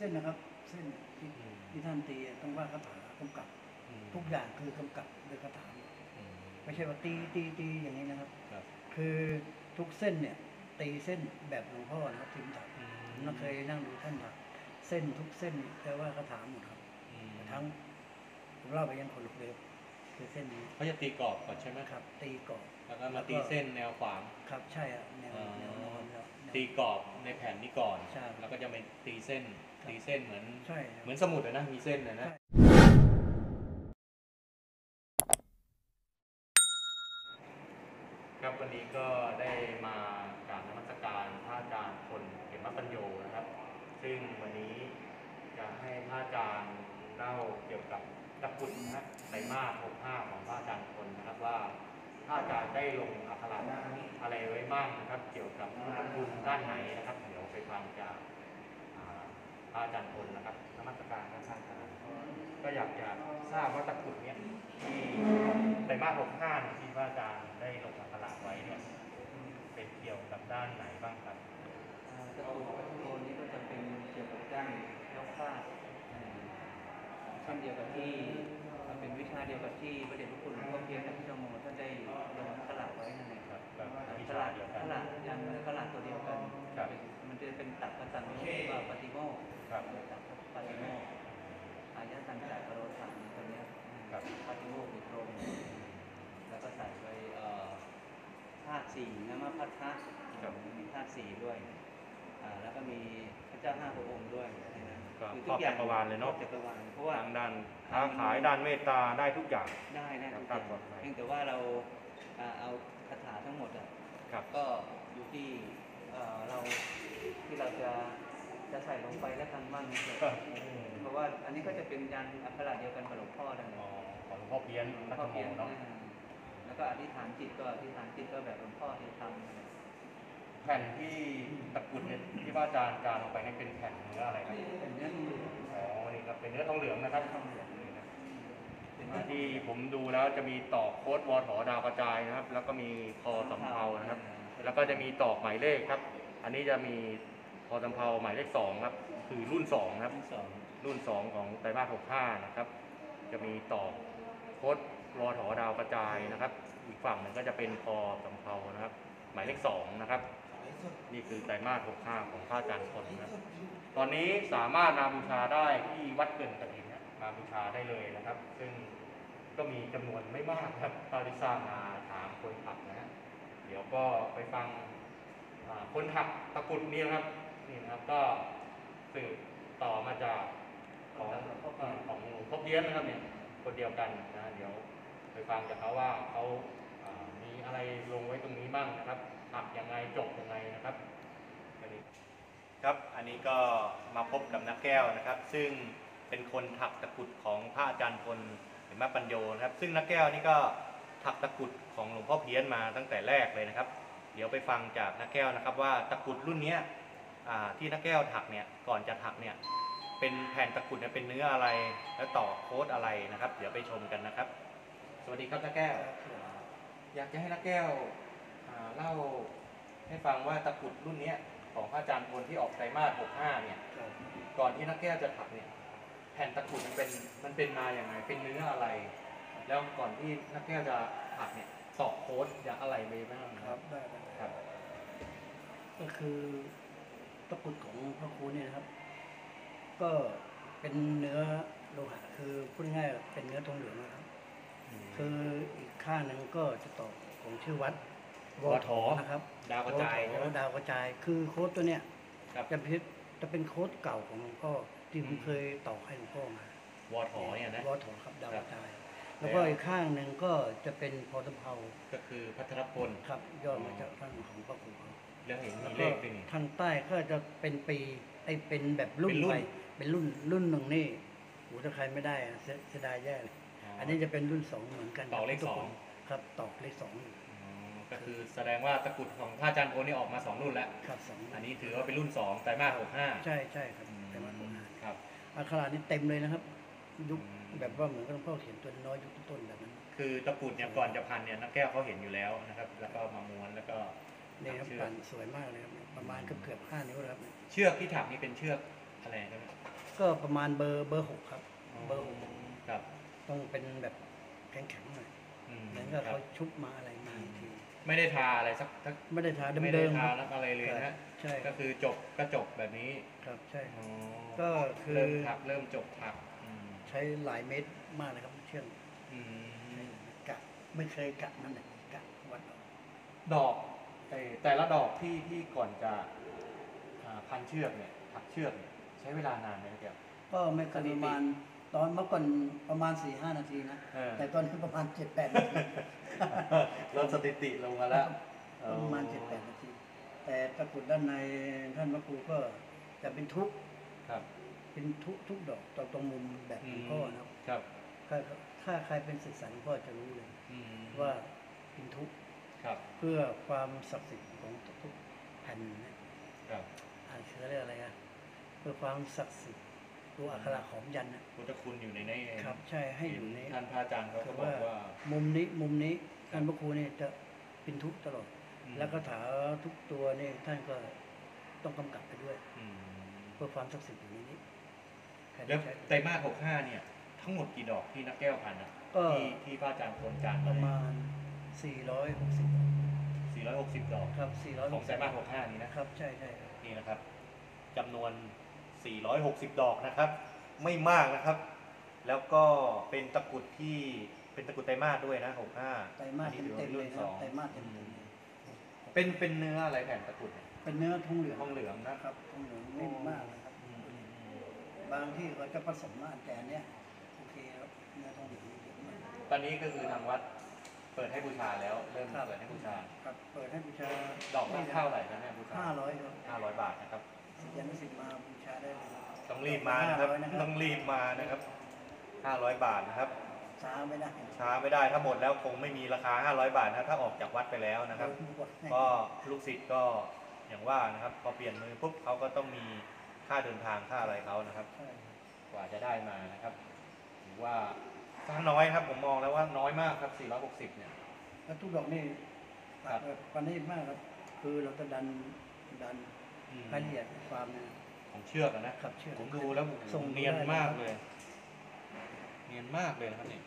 ส้นนะครับเส้นที่ท่านตีต้องว่าคาถากำกับทุกอย่างคือกำกับโดยคาถาไม่ใช่ว่าตีอย่างนี้นะครับคือทุกเส้นเนี่ยตีเส้นแบบหลวงพ่อนะครับทิมถักผมเคยนั่งดูท่านถักเส้นทุกเส้นแปลว่าคาถาหมดครับทั้งผมเล่าไปยังคนลุกเลยคือเส้นนี้เขาจะตีกรอบก่อนใช่ไหมครับตีกรอบแล้วก็มาตีเส้นแนวขวางครับใช่แนวนอนตีกรอบในแผ่นนี้ก่อนแล้วก็จะไปตีเส้นเหมือนสมุดนะมีเส้นนะครับวันนี้ก็ได้มากราบนมัสการพระอาจารย์พลเขมปัญโยนะครับซึ่งวันนี้จะให้พระอาจารย์เล่าเกี่ยวกับตะกรุดนะไตรมาส65ของพระอาจารย์พลนะครับว่าพระอาจารย์ได้ลงอักขระอะไรไว้บ้างนะครับเกี่ยวกับตะกรุดด้านไหนนะครับเดี๋ยวไปฟังจากพระอาจารย์พลนะครับนมัสการพระอาจารย์ก็อยากจะทราบว่าตะกรุดเนี้ยที่ไตรมาส65ที่พระอาจารย์ได้ลงอักขระไว้เนี่ยเป็นเกี่ยวกับด้านไหนบ้างครับตะกรุดวัตถุมงคลนี้ก็จะเป็นเกี่ยวกับด้านยกฟ้าเช่นเดียวกับที่เป็นวิชาเดียวกับที่พระเดชพระคุณหลวงพ่อเพียรและพี่นโมท่านได้ลงอักขระไว้นั่นเองครับวิชาเดียวกันยังอักขระตัวเดียวกันมันจะเป็นตักกตังว่าปฏิโมกข์ตักปฏิโมกข์อายะตังจากกโรถังตัวนี้ปฏิโมกข์อยู่ตรงแล้วก็ใส่ไว้ธาตุสี่น้ำพัทธะมีธาตุสี่ด้วยแล้วก็มีพระเจ้า5 พระองค์ด้วยก็ครอบจักรวาลเลยเนาะจักรวาลเพราะว่าทางด้านค้าขายด้านเมตตาได้ทุกอย่างได้ทุกอย่างเพียงแต่ว่าเราเอาคาถาทั้งหมดก็อยู่ที่เราจะใส่ลงไปแล้วกันบ้างเพราะว่าอันนี้ก็จะเป็นยันอักขระเดียวกันกับหลวงพ่อนั่นเองของหลวงพ่อเพี้ยนเนาะแล้วก็อธิษฐานจิตก็แบบหลวงพ่อที่ทำแผ่นที่ตะกรุดเนี่ยที่พระอาจารย์การลงไปนี่เป็นแผ่นเนื้ออะไรครับเป็นเนื้อทองเหลืองนี่ครับเป็นเนื้อทองเหลืองนะครับทองเหลืองนี่นะที่ผมดูแล้วจะมีตอกโค้ดวอถอดาวกระจายนะครับแล้วก็มีคอสำเภานะครับแล้วก็จะมีตอกหมายเลขครับอันนี้จะมีคอสำเภาหมายเลข2ครับคือรุ่น2ครับรุ่น2ของไตรมาส65นะครับจะมีตอกโค้ดวอถอดาวกระจายนะครับอีกฝั่งหนึ่งก็จะเป็นคอสำเภานะครับหมายเลข2นะครับนี่คือไตรมาส65ของพระอาจารย์พลนะตอนนี้สามารถนำบูชาได้ที่วัดเกินกฐินมาบูชาได้เลยนะครับซึ่งก็มีจำนวนไม่มากครับตอนที่สร้างมาถามคนถักนะเดี๋ยวก็ไปฟังคนถักตะกรุดนี่นะครับนี่นะครับก็สืบต่อมาจากของหลวงพ่อเพี้ยนนะครับเนี่ยคนเดียวกันนะเดี๋ยวไปฟังจากเขาว่าเขามีอะไรลงไว้ตรงนี้บ้างนะครับถักยังไงจบยังไงนะครับครับอันนี้ก็มาพบกับนักแก้วนะครับซึ่งเป็นคนถักตะกรุดของพระอาจารย์พลเขมปัญโยนะครับซึ่งนักแก้วนี่ก็ถักตะกรุดของหลวงพ่อเพี้ยนมาตั้งแต่แรกเลยนะครับเดี๋ยวไปฟังจากนักแก้วนะครับว่าตะกรุดรุ่นนี้ที่นักแก้วถักเนี่ยก่อนจะถักเนี่ยเป็นแผ่นตะกรุดเนี่ยเป็นเนื้ออะไรแล้วต่อโค้ดอะไรนะครับเดี๋ยวไปชมกันนะครับสวัสดีครับนักแก้วอยากจะให้นักแก้วเล่าให้ฟังว่าตะกรุดรุ่นนี้ของพระอาจารย์พลที่ออกไตรมาส65เนี่ยก่อนที่นักแก้วจะถักเนี่ยแผ่นตะกรุดมันเป็นมาอย่างไรเป็นเนื้ออะไรแล้วก่อนที่นักแก้วจะถักเนี่ยตอกโค้ดอย่างอะไรไปบ้างครับได้ครับก็คือตะกรุดของพระครูเนี่ยนะครับก็เป็นเนื้อโลหะคือพูดง่ายๆเป็นเนื้อทองเหลืองนะครับคืออีกข้างหนึ่งก็จะตอกของชื่อวัดวอถอนะครับดาวกระจายดาวกระจายคือโค้ดตัวเนี้ยจะเป็นโค้ดเก่าของหลวงพ่อที่ผมเคยตอกให้หลวงพ่อมาวอถอเนี่ยนะวอถอครับดาวกระจายแล้วก็อีกข้างหนึ่งก็จะเป็นพอสำเภาก็คือพัทรพลครับย่อมาจากท่านของพระครูแล้วเห็นมีเลขด้วยนี่ทางใต้ก็จะเป็นปีเป็นแบบรุ่นไปเป็นรุ่นหนึ่งนี่ถ้าใครไม่ได้เสียดายแย่เลยอันนี้จะเป็นรุ่น2เหมือนกันตอกเลข2 ครับตอกเลข2 ก็คือแสดงว่าตะกรุดของพระอาจารย์พลนี่ออกมา2รุ่นแล้วครับ2 อันนี้ถือว่าเป็นรุ่น2ไตรมาส65 ใช่ครับไตรมาส 65ครับอักขระนี้เต็มเลยนะครับยุคแบบว่าเหมือนกับหลวงพ่อเขียนตัวน้อยยุคต้นแบบนั้นคือตะกรุดเนี่ยก่อนจะพันเนี่ยนักแก้วเขาเห็นอยู่แล้วนะครับแล้วก็มาม้วนแล้วก็นี่ครับปั่นสวยมากเลยครับประมาณเกือบ5 นิ้วครับเชือกที่ถักนี่เป็นเชือกอะไรครับก็ประมาณเบอร์ 6ครับเบอร์ 6 ครับต้องเป็นแบบแข็งๆหน่อยอืมเหมือนกับเขาชุบมาอะไรมาอีกทีไม่ได้ทาอะไรสักไม่ได้ทาไม่เดิได้มๆคทารับแล้วอะไรเลยนะใช่คก็รับคือจบก็จบแบบนี้ครับใช่อ๋อก็คือเริ่มถักเริ่มจบถักอืมใช้หลายเม็ดมากเลยครับเชื่องอืมกะไม่เคยกะนั่นแหละกะวัดเอาดอกแต่ละดอกที่ก่อนจะพันเชือกเนี่ยถักเชือกเนี่ยใช้เวลานานไหมครับแกก็ไม่เกินประมาณตอนเมื่อก่อนประมาณ 4-5 นาทีนะเออแต่ตอนนี้ประมาณ 7-8 นาทีลดสถิติลงมาแล้วประมาณ 7-8 นาที แต่ตะกรุดด้านในท่านพระครูก็จะเป็นทุกครับเป็นทุกดอกตรงมุมแบบหลวงพ่อนะครับครับถ้าใครเป็นศึกษาหลวงพ่อจะรู้เลยอืมว่าเป็นทุกครับเพื่อความศักดิ์สิทธิ์ของทุกแผ่นนะครับ เขาเรียกอะไรอะเพื่อความศักดิ์สิทธิ์ตัวอักขระของยันต์นะพุทธคุณอยู่ในนี้เองครับใช่ให้อยู่ในท่านพระอาจารย์เขาคืก็อบอกว่ามุมนี้ท่านพระครูนี่จะเป็นทุกตลอด แล้วก็ถาทุกตัวนี่ท่านก็ต้องกำกับไปด้วยอืมเพื่อความศักดิ์สิทธิ์อยู่ในนี้แผ่นแล้วใช้ไตรมาส65เนี่ยทั้งหมดกี่ดอกที่นักแก้วพันอ่ะก็ที่พระอาจารย์คนจานประมาณ 460 460 ดอกครับของไตรมาส 460 65นี้นะครับใช่ครับนี่นะครับจำนวน 460 ดอกนะครับ ไม่มากนะครับ แล้วก็เป็นตะกรุดที่เป็นตะกรุดไตรมาสด้วยนะ65 ไตรมาสอันนี้ถือเต็ว่ามๆเลรุ่ยนนะสองไตรมาสเต็มๆเลยเป็นเนื้ออะไรแผ่นตะกรุดเนี่ยเป็นเนื้อทองเหลืองทองเหลืองนะครับทองเหลืองนิ่มมากนะครับอืมบางที่เขาจะผสมมากแต่อันเนี้ยโอเคครับเนื้อทองเหลืองเยอะมากตอนนี้ก็คือทางวัดเปิดให้บูชาแล้วเริ่มครับเปิดให้บูชาครับเปิดให้บูชาดอกละเท่าไหร่นะแม่บูชา 500ครับ 500 บาทนะครับยันสิทธิ์มาบูชาได้เลยต้องรีบมานะครับ 500นะครับต้องรีบมานะครับ 500 บาทนะครับช้าไม่ได้ช้าไม่ได้ถ้าหมดแล้วคงไม่มีราคา 500 บาทนะถ้าออกจากวัดไปแล้วนะครับ ก็ลูกศิษย์ก็อย่างว่านะครับพอเปลี่ยนมือปุ๊บเขาก็ต้องมีค่าเดินทางค่าอะไรเขานะครับใช่กว่าจะได้มานะครับถือว่าสร้างน้อยครับผมมองแล้วว่าน้อยมากครับ 460 เนี่ยแล้วทุกดอกนี่ครับปานนี้มากครับ คือเราจะดันรายละเอียดความเนี่ยของเชือกอะนะครับเชือกผมดูแล้วส่งเนียนได้มากนะครับเลย เนียนมากเลยนะครับนี่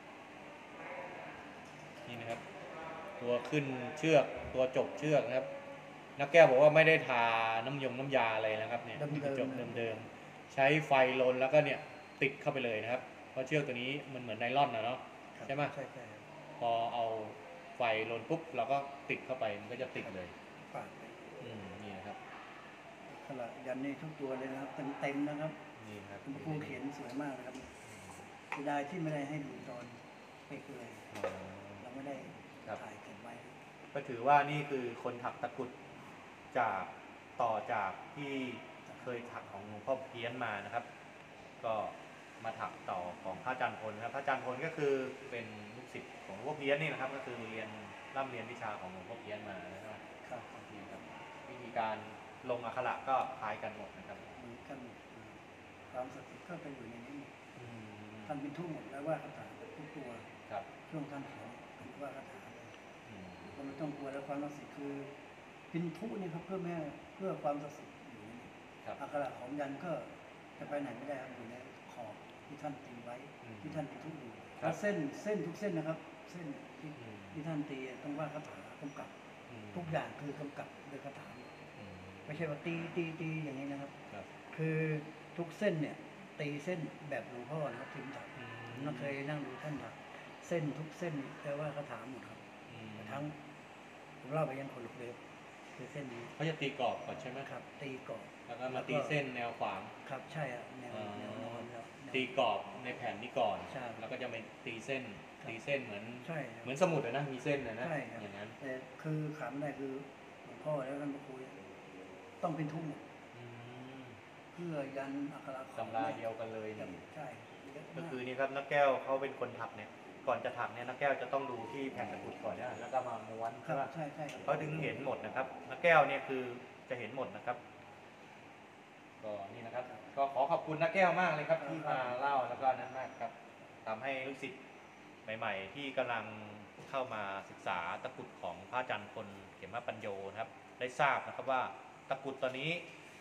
นี่นะครับ ตัวขึ้นเชือกตัวจบเชือกนะครับนักแก้วบอกว่าไม่ได้ทาน้ำยาอะไรนะครับเนี่ยเดิมๆคือจบเดิมๆใช้ไฟลนแล้วก็เนี่ยติดเข้าไปเลยนะครับ เพราะเชือกตัวนี้มันเหมือนไนล่อนนะเนาะครับใช่ไหมใช่ใช่ครับพอเอาไฟลนปุ๊บเราก็ติดเข้าไปมันก็จะติดเลยฝากไปนี่นะครับขณะยันนี่ทุกตัวเลยนะครับเต็มๆนะครับนี่ครับคุณครูเขียนสวยมากนะครับเสียดายที่ไม่ได้ให้ดูตอนเป๊กเลยอ๋อเราไม่ได้ครับถ่ายเก็บไว้ก็ถือว่านี่คือคนถักตะกรุดจากต่อจากที่เคยถักของหลวงพ่อเพี้ยนมานะครับ ก็มาถักต่อของพระอาจารย์พลครับพระอาจารย์พลก็คือเป็นลูกศิษย์ของหลวงพ่อเพี้ยนนี่นะครับ ก็คือเรียนร่ำเรียนวิชาของหลวงพ่อเพี้ยนมานะครับครับนี่ครับวิธีการลงอักขระก็คล้ายกันหมดนะครับมีกันความศักดิ์สิทธิ์ก็จะอยู่ในนี้หมดอืมท่านเป็นทุ่งหมดแล้วว่าคาถาทุกตัวครับช่วงท่านเขียนเป็นว่าคาถาเลยอืมก็ไม่ต้องกลัวแล้วความศักดิ์สิทธิ์คือเป็นทุนี่ครับเพื่อแม่เพื่อความศักดิ์สิทธิ์อยู่ในนี้ครับอักขระของยันก็จะไปไหนไม่ได้ครับอยู่ในขอบที่ท่านตีไว้ ที่ท่านเป็นทุอยู่แล้วเส้นทุกเส้นนะครับ เส้นที่อืมที่ท่านตีต้องว่าคาถากำกับอืมทุกอย่างคือกำกับโดยคาถาอืมไม่ใช่ว่าตีอย่างนี้นะครับครับคือทุกเส้นเนี่ยตีเส้นแบบหลวงพ่อนะครับทิมถักอืผมน่าเคยนั่งดูท่านถักเส้นทุกเส้นแปลว่าคาถาหมดครับอืมทั้งผมเล่าไปยังคนลุกเลยคือเส้นนี้เขาจะตีกรอบก่อนใช่ไหมครับ ตีกรอบแล้วก็มาตีเส้นแนวขวางครับใช่อะแนวนอนแล้วแนวตีกรอบในแผ่นนี้ก่อนใช่แล้วก็จะเป็นตีเส้นครับตีเส้นเหมือนใช่ครับเหมือนสมุดเลยนะ มีเส้นเลยนะใช่ครับอย่างนั้นแต่คือขาไม่ได้คือหลวงพ่อแล้วท่านพระครูต้องเป็นทุ่งหมดอืมเพื่อยันอักขระของตำราเดียวกันเลยครับนี่ใช่เยอะก็มากคือนี่ครับนักแก้วเขาเป็นคนถักเนี่ย ก่อนจะถักเนี่ยนักแก้วจะต้องดูที่แผ่นตะกรุดก่อนนะแล้วก็มาม้วนครัใช่บป่ะใช่ใช่ครับเขาถึงเห็นหมดนะครับ นักแก้วเนี่ยคือจะเห็นหมดนะครับ ก็นี่นะครับ ก็ขอขอบคุณนักแก้วมากเลยครับที่มาเล่าแล้วก็นั้นมากครับทำให้ลูกศิษย์ใหม่ ๆ ที่กำลังเข้ามาศึกษาตะกรุดของพระอาจารย์พลเขมปัญโยนะครับ ได้ทราบนะครับว่าตะกรุดตัวนี้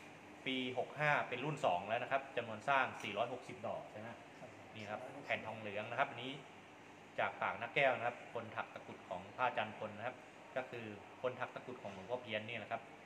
ปี 65 เป็นรุ่น 2 แล้วนะครับจำนวนสร้าง 460 ดอกใช่ไหมนี่ครับแผ่นทองเหลืองนะครับอันนี้จากปากนักแก้วนะครับคนถักตะกรุดของพระอาจารย์พลนะครับก็คือคนถักตะกรุดของหลวงพ่อเพี้ยนนี่แหละครับ